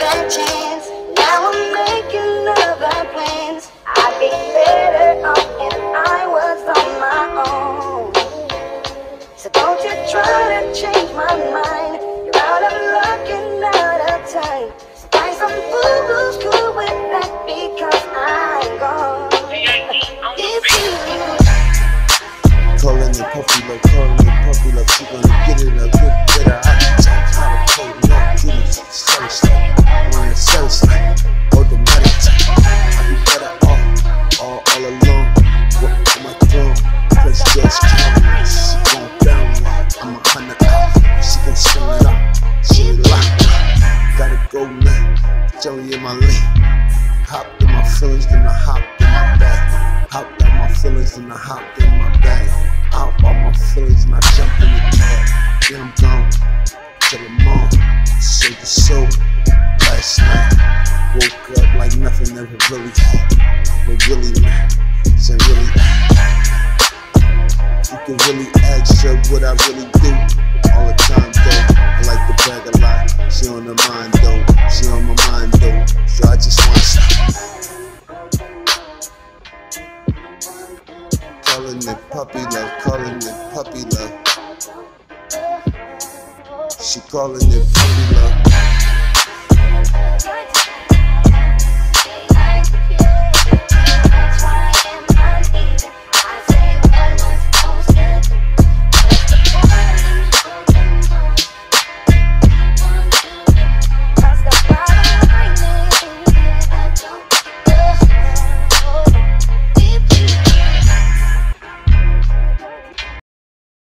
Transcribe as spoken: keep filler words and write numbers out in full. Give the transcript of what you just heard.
that chance. Now I'm making other plans. I'd be better off if I was on my own. So don't you try to change my mind. You're out of luck and out of time. So find some fool who's cool with that because I'm gone. It's you. Calling it puppy love, calling it puppy love. She gonna get it a good better. I can tell how to play love. Give me satisfied. I wanna satisfy. Automatic. I be better off all, all alone. Work on my throne. Press just counting. She gon' down. I'm a hundred out. She gon' sing it up. She locked. Gotta go now. Joey in my lane. Hopped in my feelings, then I hopped in my bag. Hopped out my feelings, then I hopped in my bag. Out all my feelings, and I jumped in the cab. Then I'm gone till the morning. Saved the soul. Last night, woke up like nothing ever really happened. But really, man, said really. You can really ask her what I really do. All the time though, I like to brag a lot. She on the mind though, she on my mind though. So I just wanna stop. Calling it puppy love, calling it puppy love. She calling it puppy love.